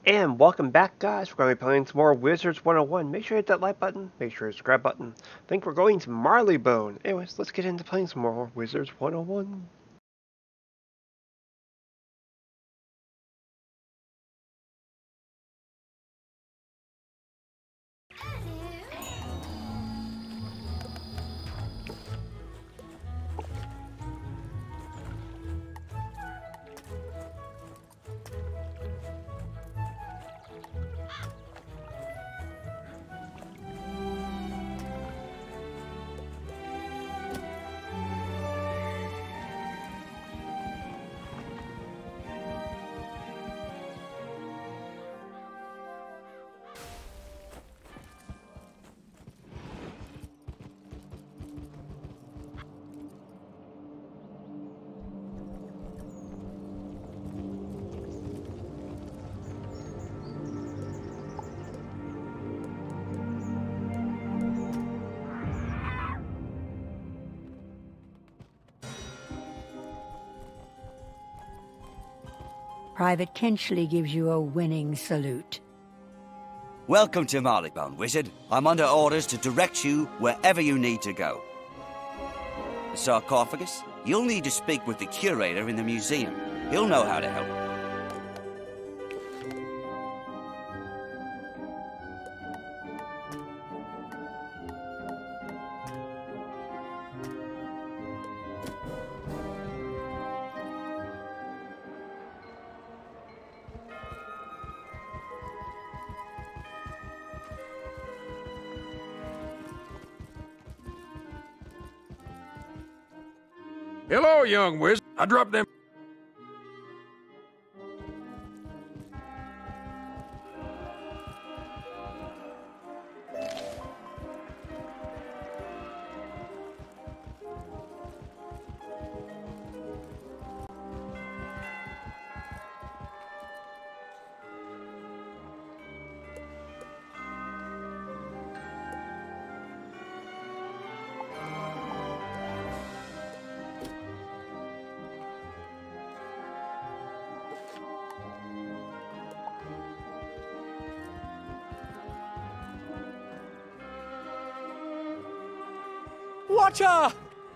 And welcome back, guys. We're going to be playing some more Wizards 101. Make sure you hit that like button. Make sure you hit the subscribe button. I think we're going to Marleybone. Anyways, let's get into playing some more Wizards 101. Private Kinchley gives you a winning salute. Welcome to Marleybone, Wizard. I'm under orders to direct you wherever you need to go. The sarcophagus? You'll need to speak with the curator in the museum. He'll know how to help. Hello, young wizard. I dropped them. Watcha!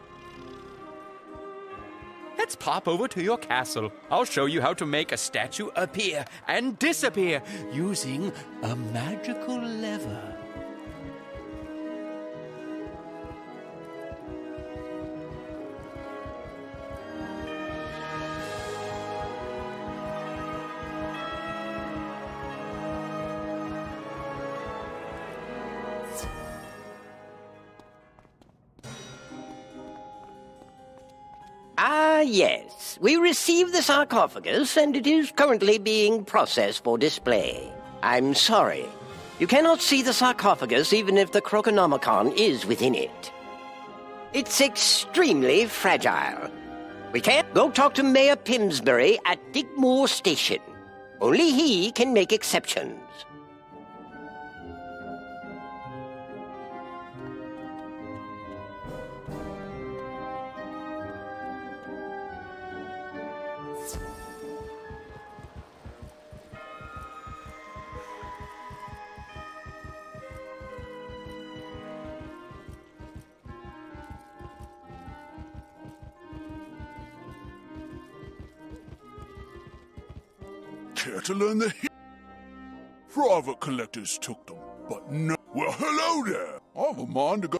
Let's pop over to your castle. I'll show you how to make a statue appear and disappear using a magical lever. Yes. We received the sarcophagus, and it is currently being processed for display. I'm sorry. You cannot see the sarcophagus even if the Croconomicon is within it. It's extremely fragile. We can't go talk to Mayor Pimsbury at Digmore Station. Only he can make exceptions. Care to learn the private collectors took them, but no. Well, hello there. I've a mind to go.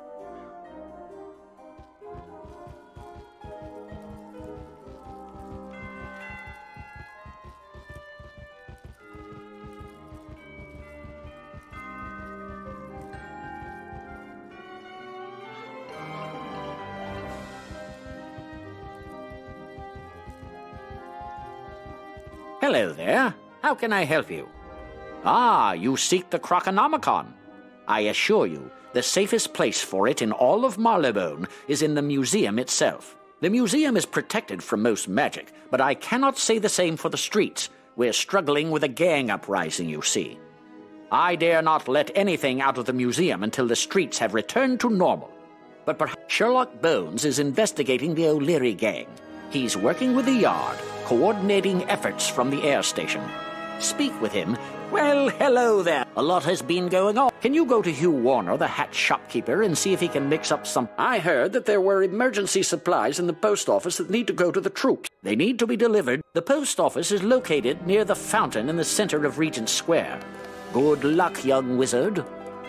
Hello there. How can I help you? Ah, you seek the Croconomicon. I assure you, the safest place for it in all of Marleybone is in the museum itself. The museum is protected from most magic, but I cannot say the same for the streets. We're struggling with a gang uprising, you see. I dare not let anything out of the museum until the streets have returned to normal. But perhaps Sherlock Bones is investigating the O'Leary gang. He's working with the Yard, coordinating efforts from the air station. Speak with him. Well, hello there. A lot has been going on. Can you go to Hugh Warner, the hat shopkeeper, and see if he can mix up some... I heard that there were emergency supplies in the post office that need to go to the troops. They need to be delivered. The post office is located near the fountain in the center of Regent Square. Good luck, young wizard.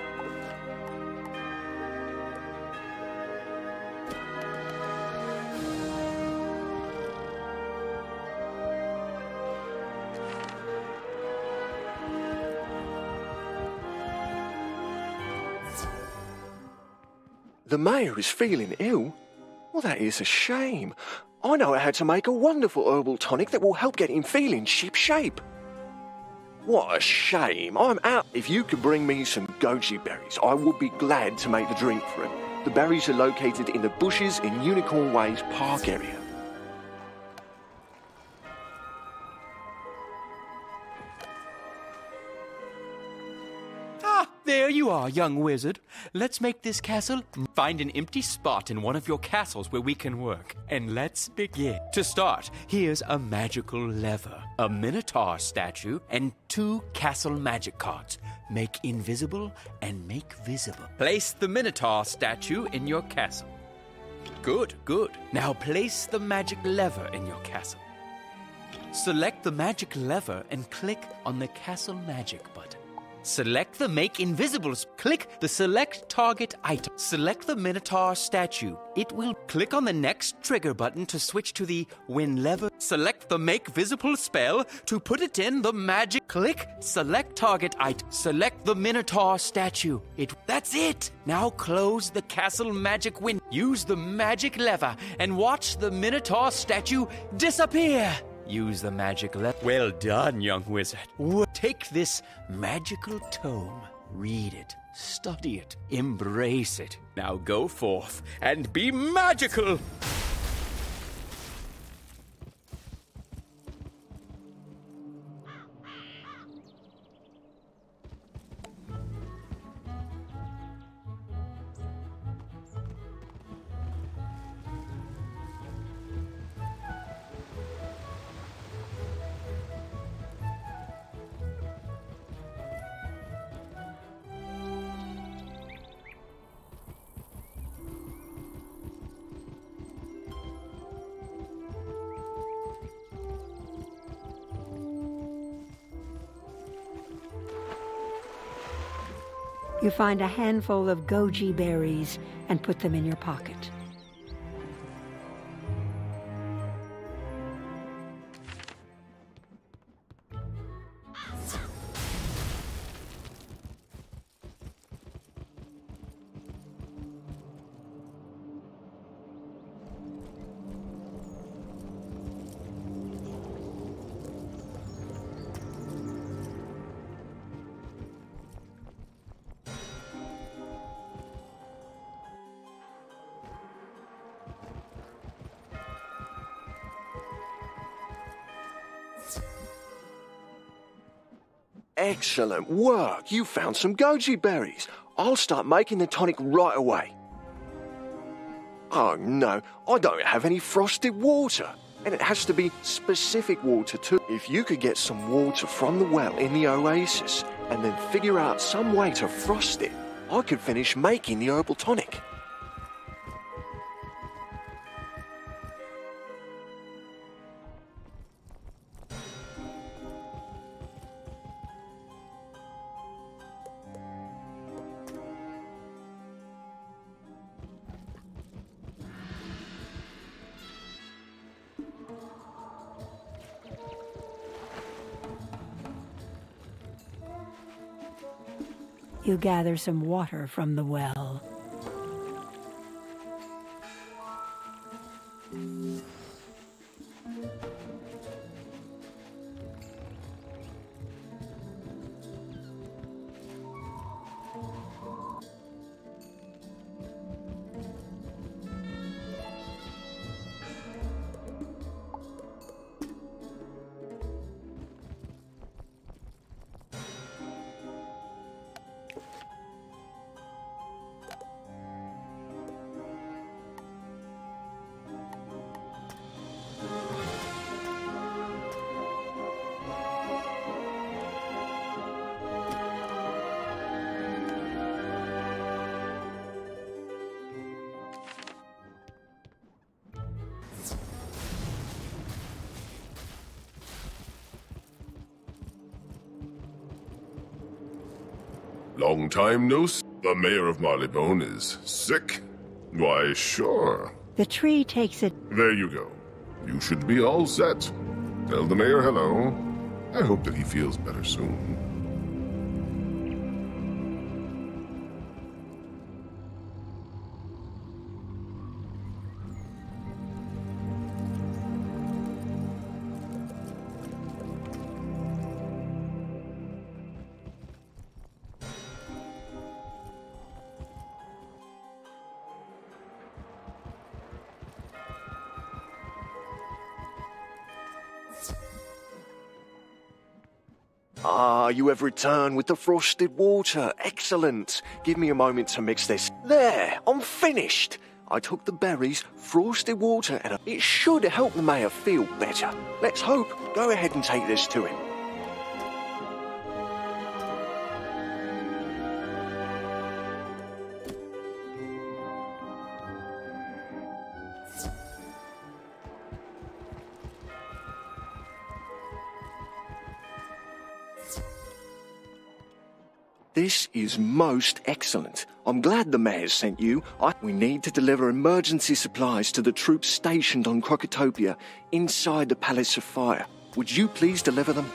The mayor is feeling ill? Well, that is a shame. I know how to make a wonderful herbal tonic that will help get him feeling ship-shape. What a shame. I'm out. If you could bring me some goji berries, I would be glad to make the drink for him. The berries are located in the bushes in Unicorn Way's park area. There you are, young wizard. Let's make this castle. Find an empty spot in one of your castles where we can work. And let's begin. To start, here's a magical lever, a minotaur statue, and 2 castle magic cards. Make invisible and make visible. Place the minotaur statue in your castle. Good, good. Now place the magic lever in your castle. Select the magic lever and click on the castle magic button. Select the Make Invisible. Click the Select Target item. Select the Minotaur statue. It will click on the next trigger button to switch to the When Lever. Select the Make Visible spell to put it in the magic. Click Select Target item. Select the Minotaur statue. That's it. Now close the castle magic window. Use the magic lever and watch the Minotaur statue disappear. Use the magic lever. Well done, young wizard. Take this magical tome, read it, study it, embrace it. Now go forth and be magical! You find a handful of goji berries and put them in your pocket. Excellent work. You found some goji berries. I'll start making the tonic right away. Oh no, I don't have any frosted water. And it has to be specific water too. If you could get some water from the well in the oasis and then figure out some way to frost it, I could finish making the herbal tonic. You gather some water from the well. Long time no see. The mayor of Marleybone is sick? Why, sure. The tree takes it. There you go. You should be all set. Tell the mayor hello. I hope that he feels better soon. Ah, you have returned with the frosted water. Excellent. Give me a moment to mix this. There, I'm finished. I took the berries, frosted water, and it should help the mayor feel better. Let's hope. Go ahead and take this to him. This is most excellent. I'm glad the mayor's sent you. We need to deliver emergency supplies to the troops stationed on Crocotopia inside the Palace of Fire. Would you please deliver them?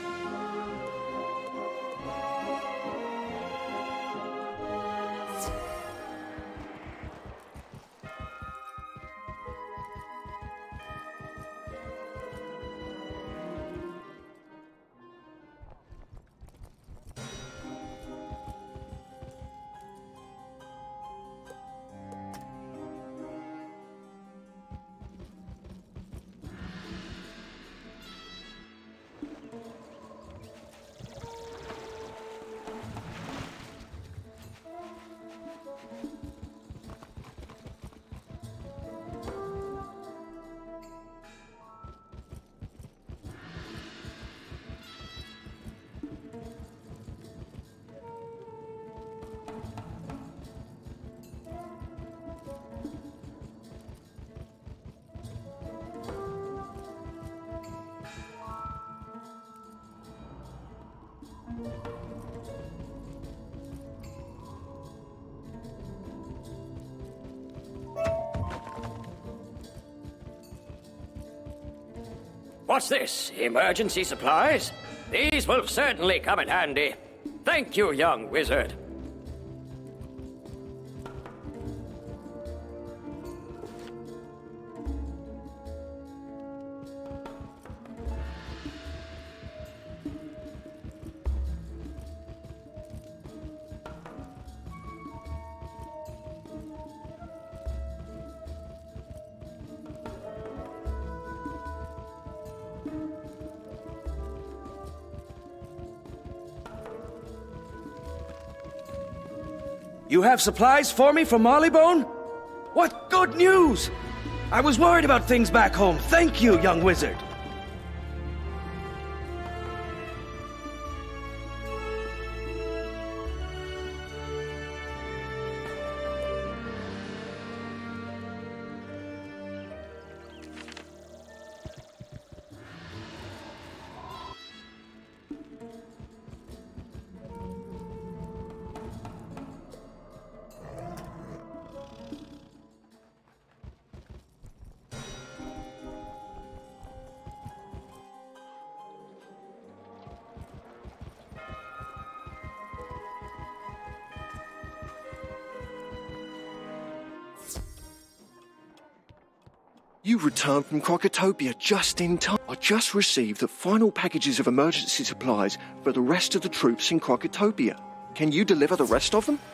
What's this? Emergency supplies? These will certainly come in handy. Thank you, young wizard. You have supplies for me from Marleybone? What good news! I was worried about things back home. Thank you, young wizard. You returned from Crocotopia just in time. I just received the final packages of emergency supplies for the rest of the troops in Crocotopia. Can you deliver the rest of them?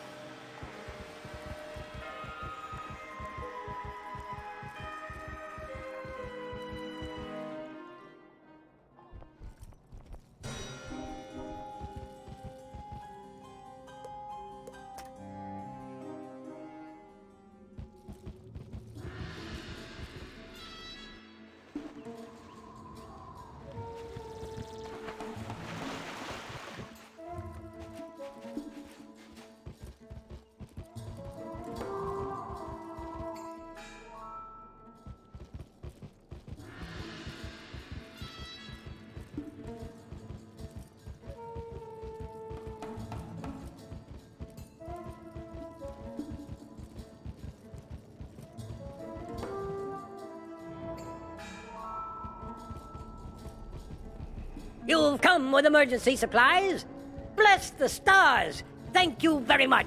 You've come with emergency supplies? Bless the stars! Thank you very much.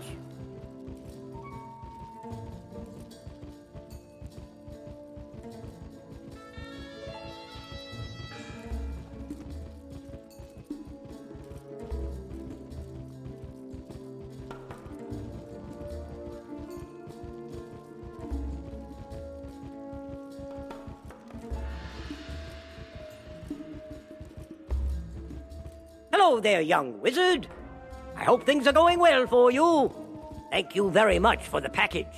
Hello there, young wizard. I hope things are going well for you. Thank you very much for the package.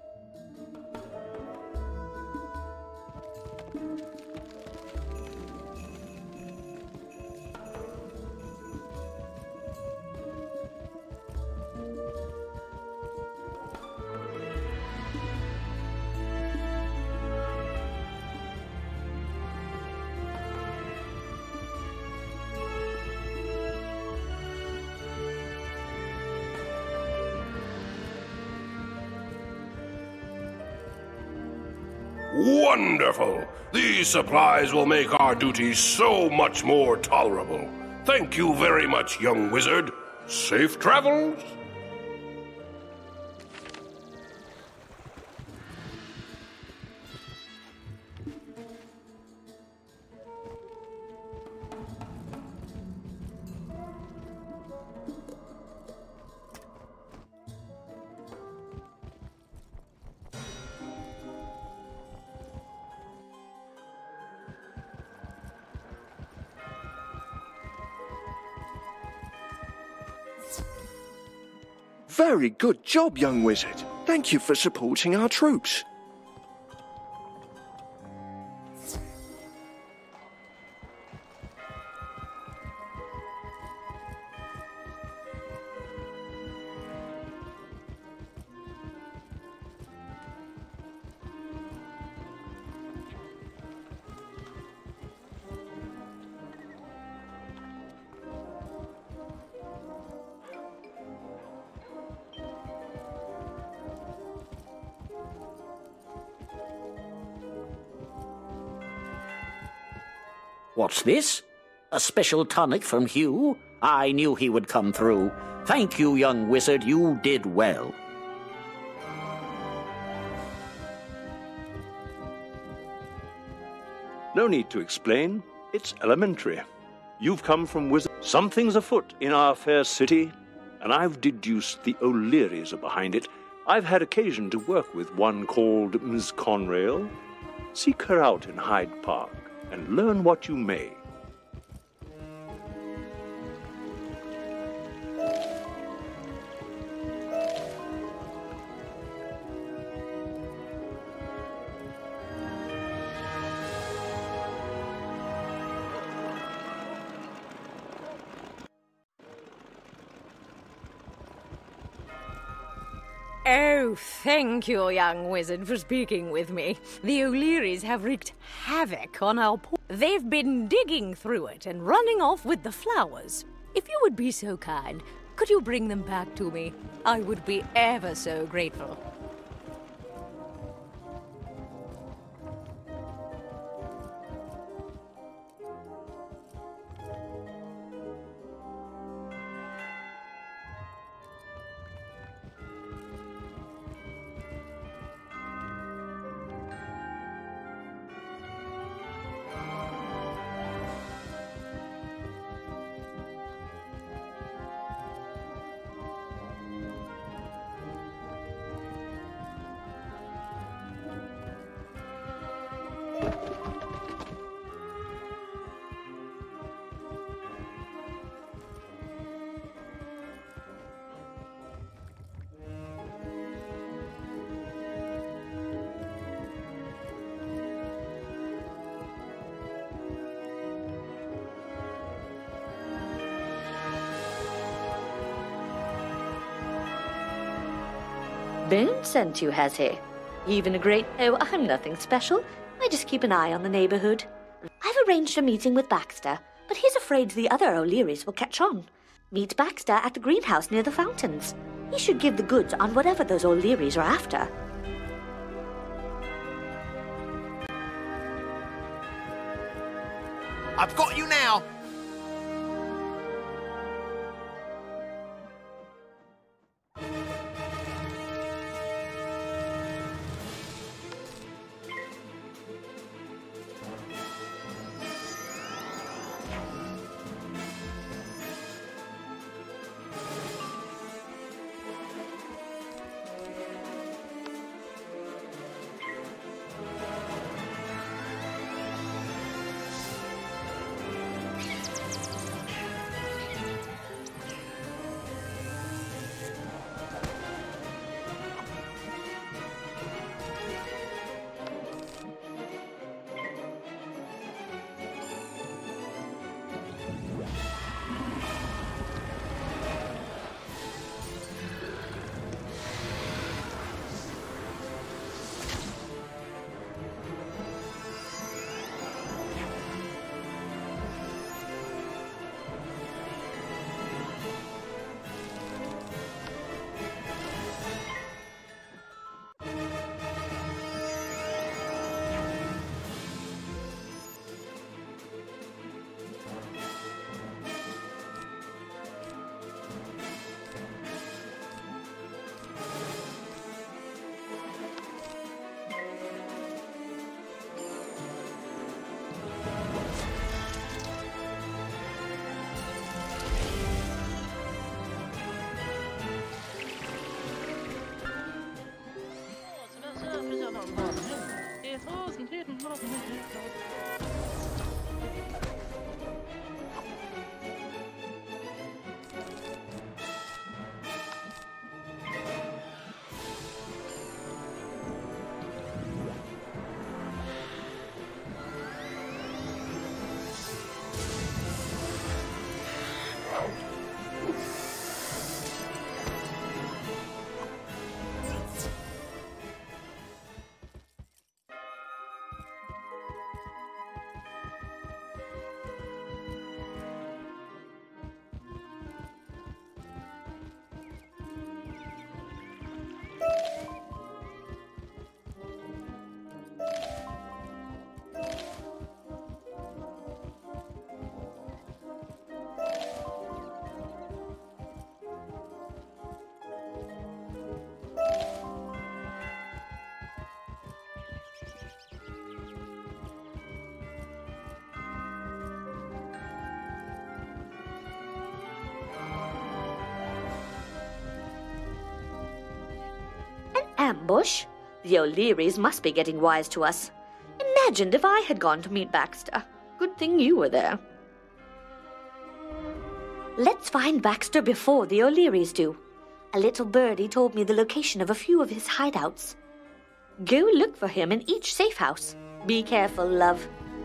Wonderful! These supplies will make our duties so much more tolerable. Thank you very much, young wizard. Safe travels! Very good job, young wizard. Thank you for supporting our troops. What's this? A special tonic from Hugh? I knew he would come through. Thank you, young wizard. You did well. No need to explain. It's elementary. You've come from Wizard. Something's afoot in our fair city, and I've deduced the O'Learys are behind it. I've had occasion to work with one called Ms. Conrail. Seek her out in Hyde Park and learn what you may. Oh, thank you, young wizard, for speaking with me. The O'Learys have wreaked havoc on our poor. They've been digging through it and running off with the flowers. If you would be so kind, could you bring them back to me? I would be ever so grateful. Bone sent you, has he? Even a great... Oh, I'm nothing special. I just keep an eye on the neighborhood. I've arranged a meeting with Baxter, but he's afraid the other O'Learys will catch on. Meet Baxter at the greenhouse near the fountains. He should give the goods on whatever those O'Learys are after. I've got you now! ambush? The O'Learys must be getting wise to us. Imagined if I had gone to meet Baxter. Good thing you were there. Let's find Baxter before the O'Learys do. A little birdie told me the location of a few of his hideouts. Go look for him in each safe house. Be careful, love.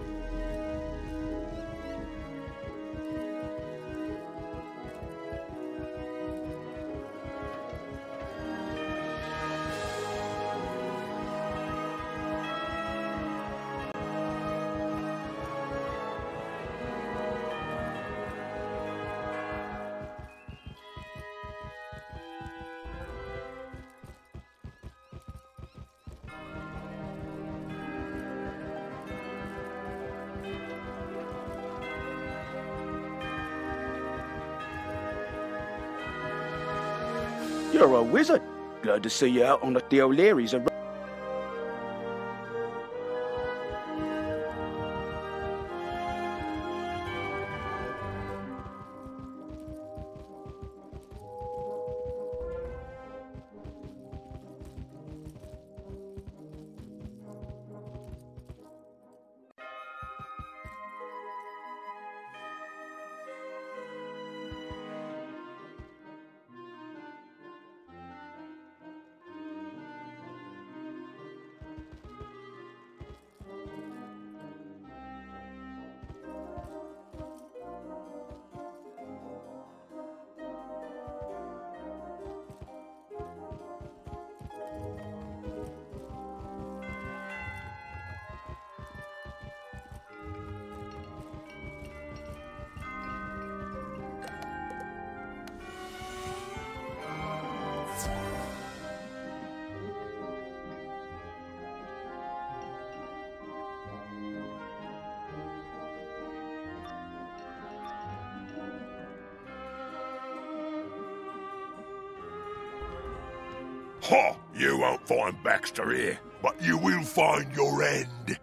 You're a wizard. Glad to see you out on the O'Learys. Ha! You won't find Baxter here, but you will find your end.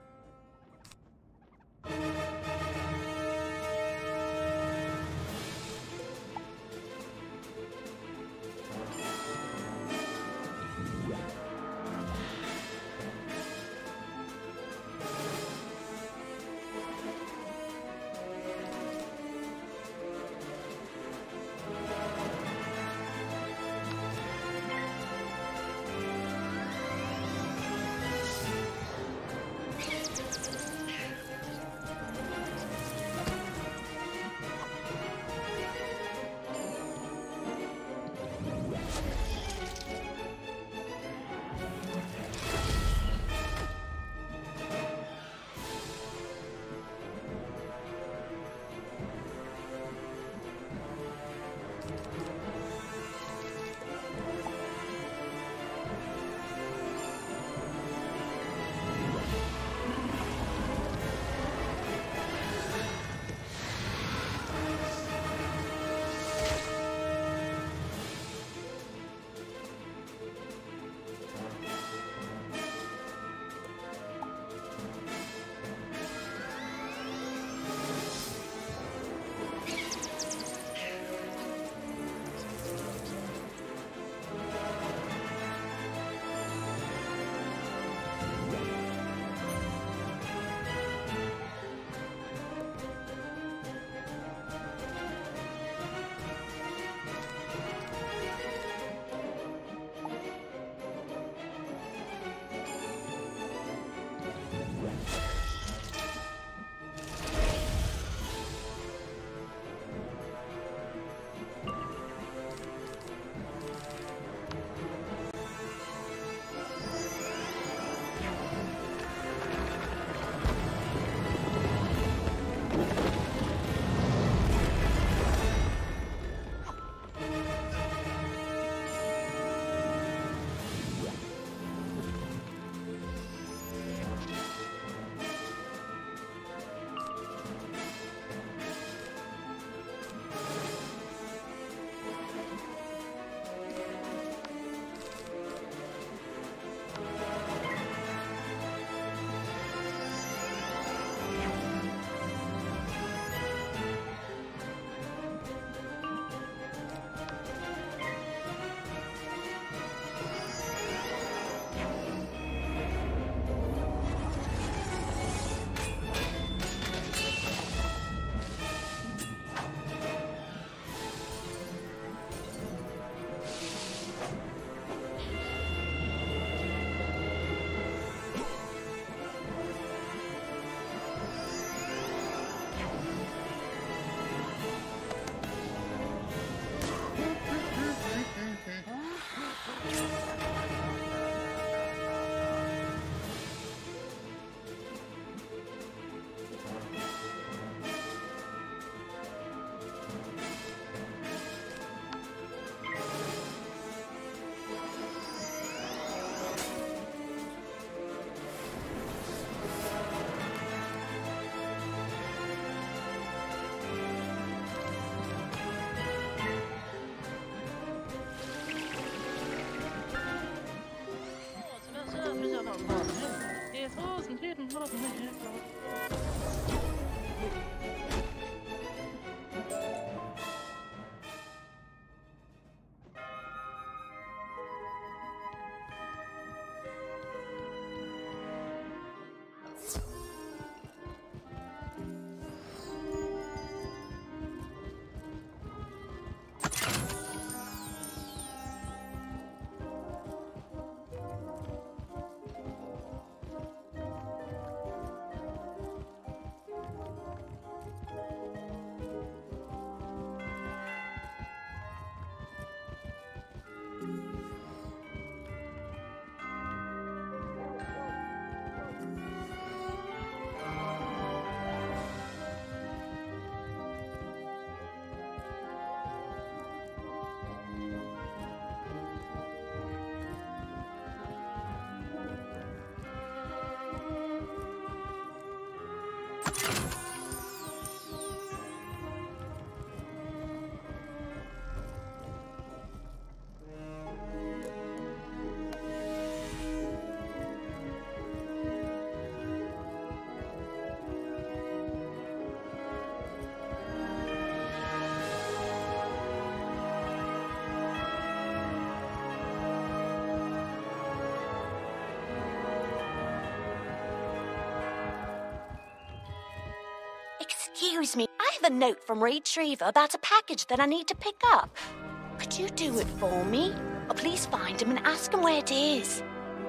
Excuse me, I have a note from Retriever about a package that I need to pick up. Could you do it for me? Or please find him and ask him where it is.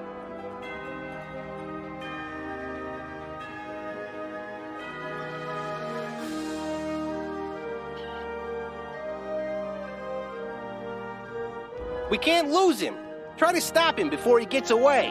We can't lose him. Try to stop him before he gets away.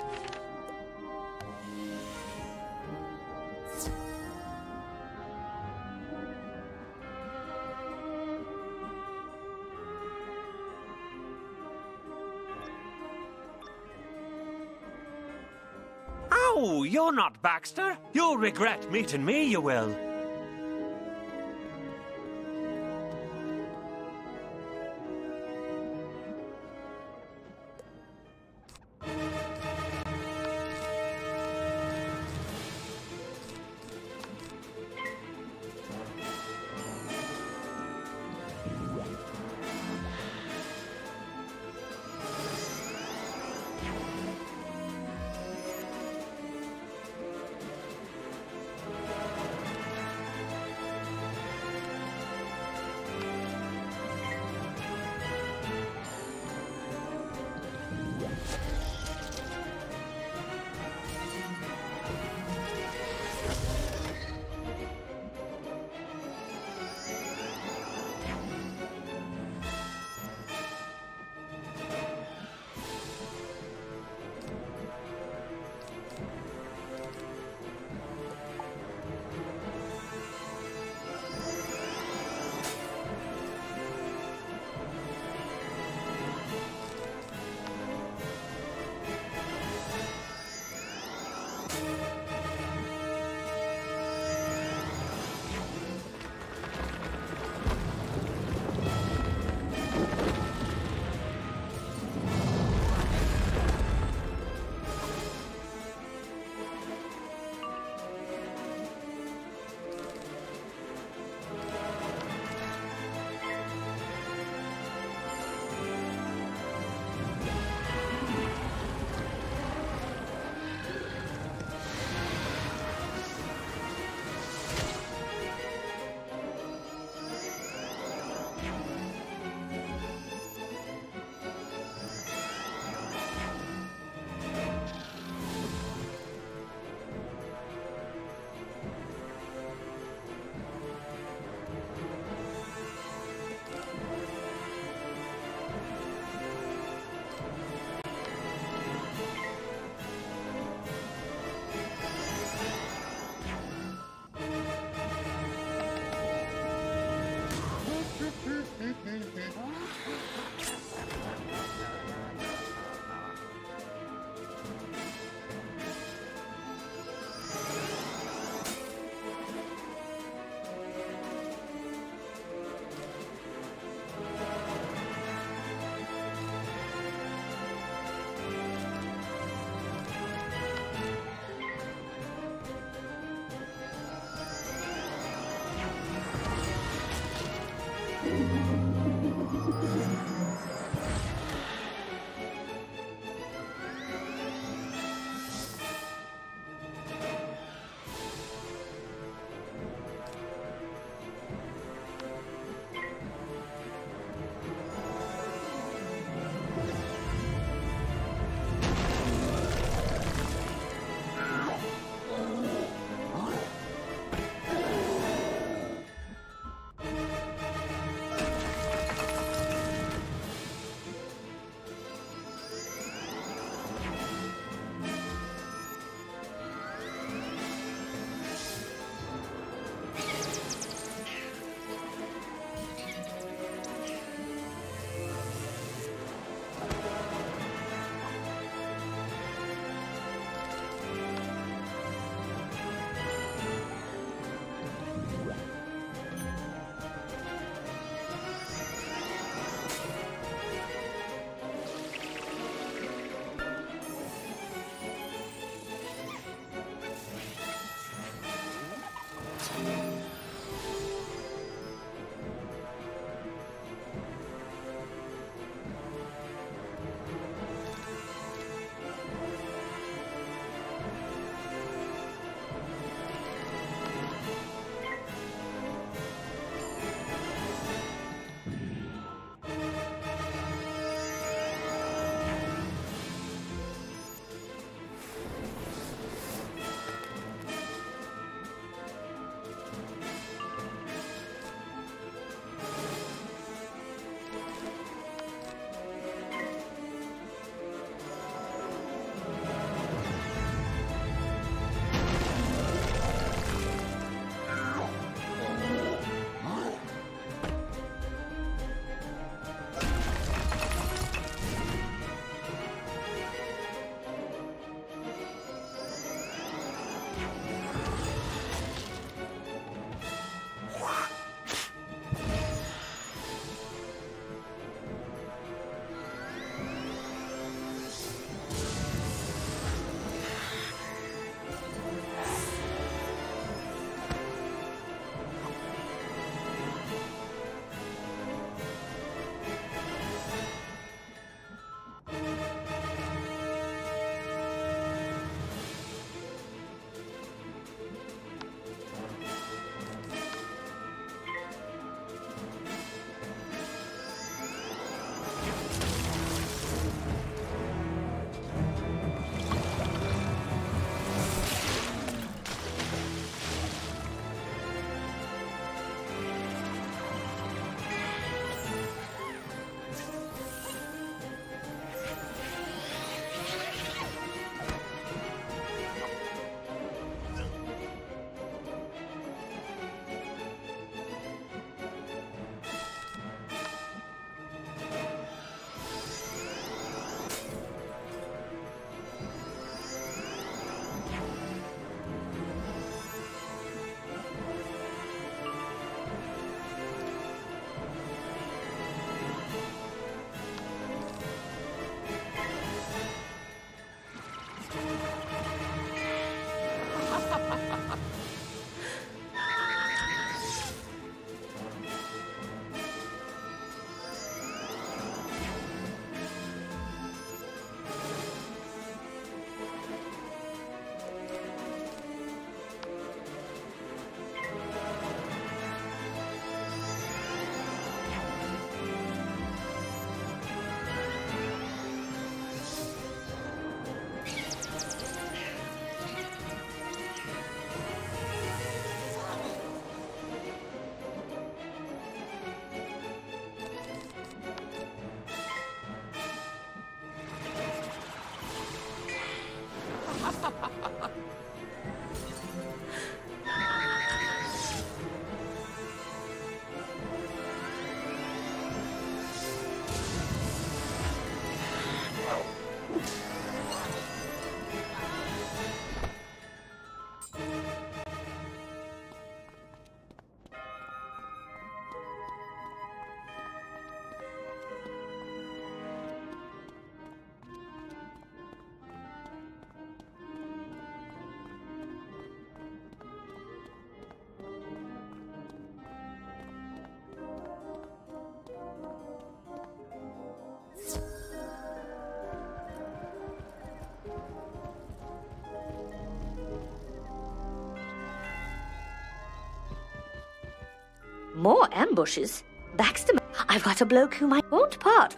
Oh, you're not Baxter. You'll regret meeting me, you will. More ambushes? Baxter, I've got a bloke whom I won't part.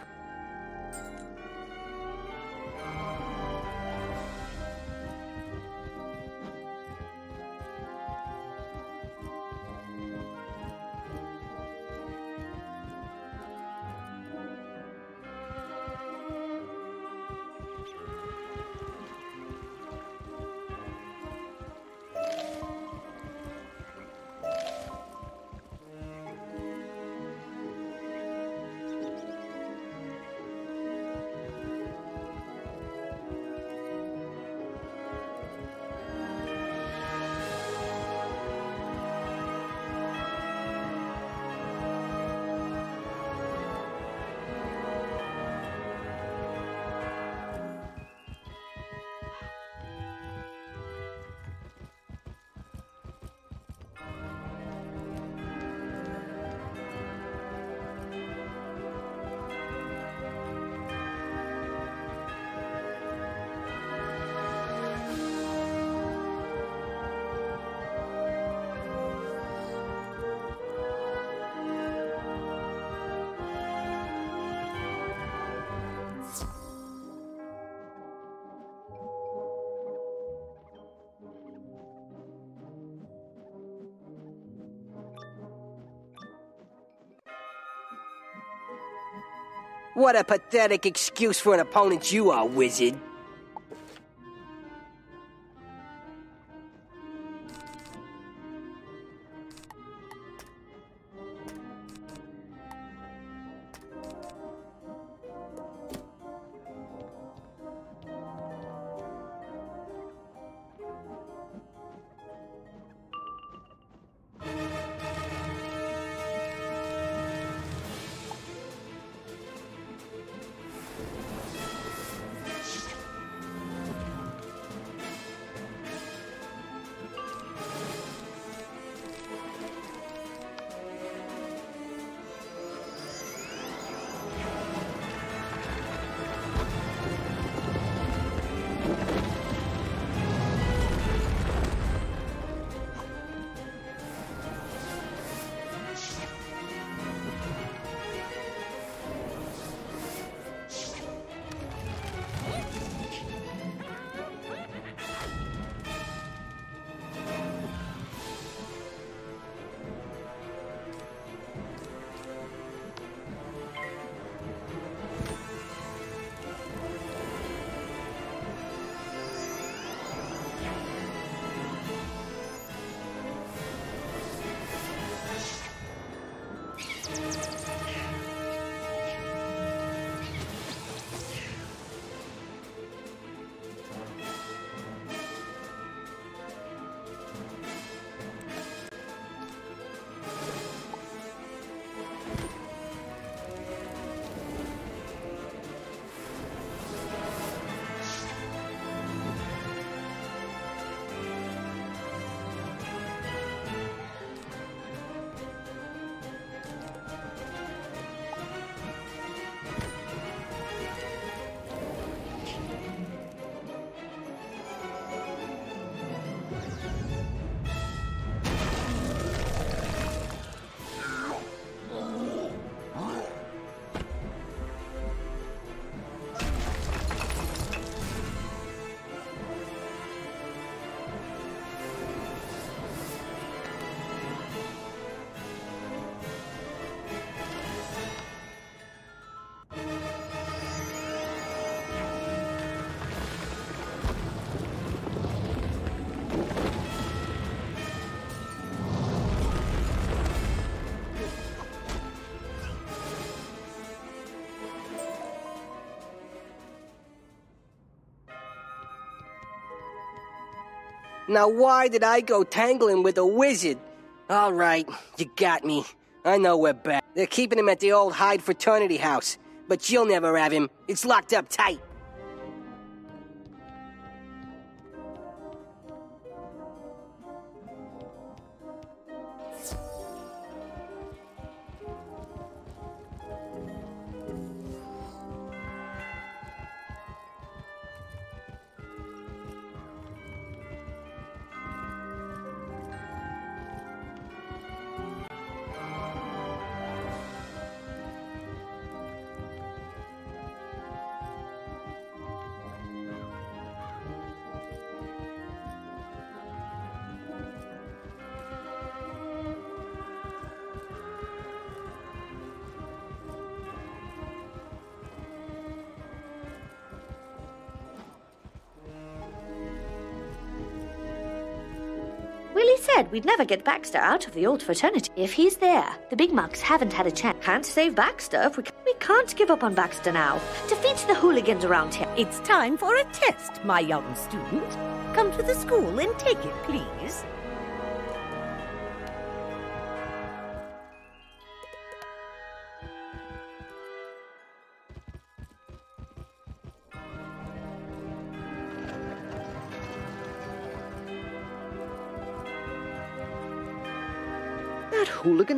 What a pathetic excuse for an opponent you are, Wizard. Now why did I go tangling with a wizard? All right, you got me. I know we're back. They're keeping him at the old Hyde fraternity house. But you'll never have him. It's locked up tight. said we'd never get Baxter out of the old fraternity. If he's there, the big mugs haven't had a chance. Can't save Baxter if we can't give up on Baxter now. Defeat the hooligans around here. It's time for a test, my young student. Come to the school and take it, please. That hooligan.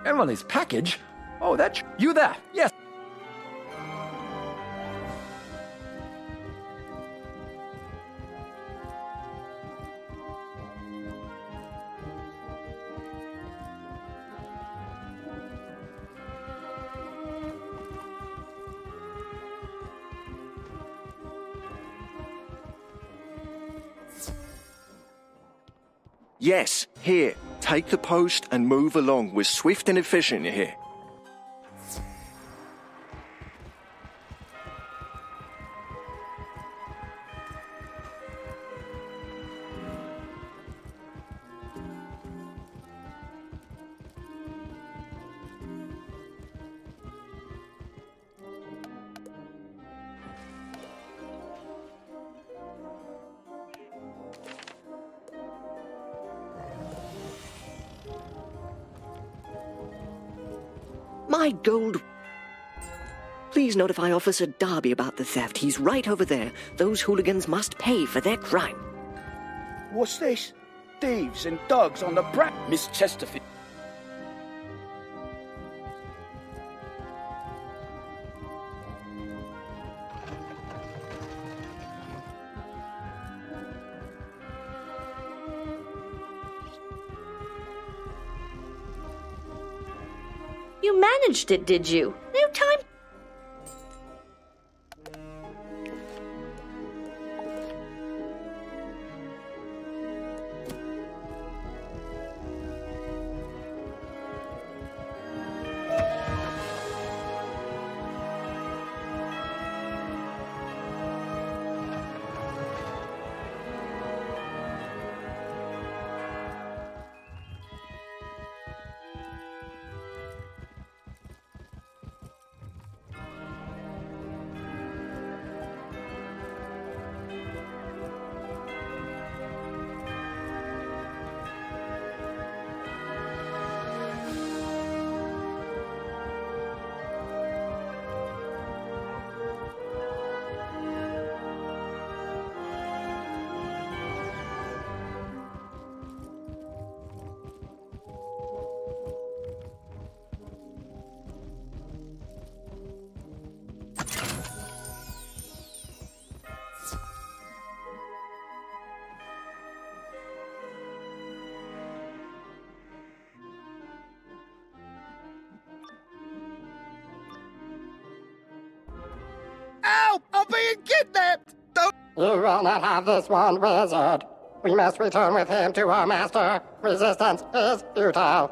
Emily's package? Oh, that's you there. Yes. Yes, here. Take the post and move along. We're swift and efficient here. My gold... Please notify Officer Darby about the theft. He's right over there. Those hooligans must pay for their crime. What's this? Thieves and dogs on the prowl. Miss Chesterfield. You managed it, did you? No time. Help! I'm being kidnapped! Don't... You will not have this one, wizard. We must return with him to our master. Resistance is futile.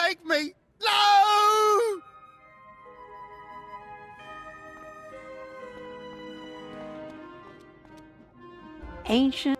take me! No! Ancient.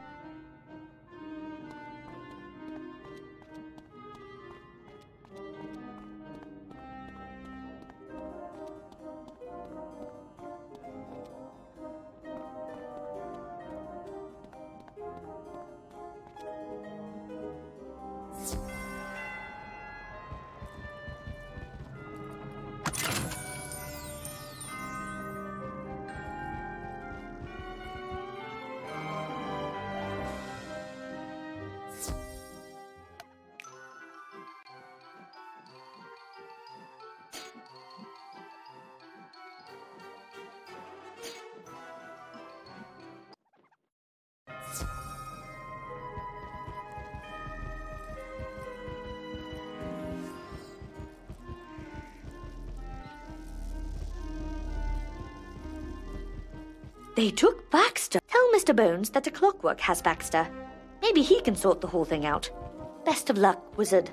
They took Baxter. Tell Mr. Bones that the clockwork has Baxter. Maybe he can sort the whole thing out. Best of luck, Wizard.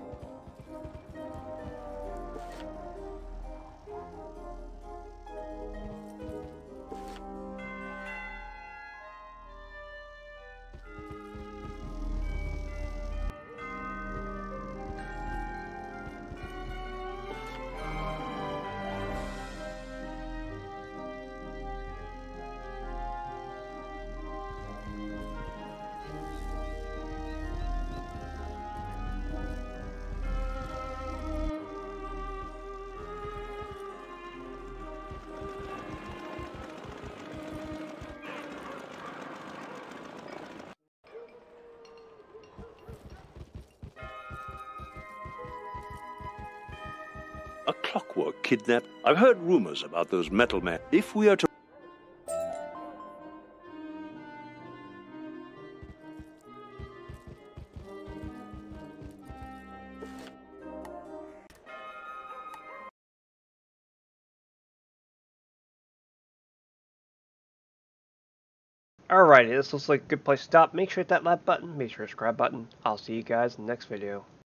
A clockwork kidnapped. I've heard rumors about those metal men. If we are to... Alrighty, this looks like a good place to stop. Make sure to hit that like button, make sure to subscribe button. I'll see you guys in the next video.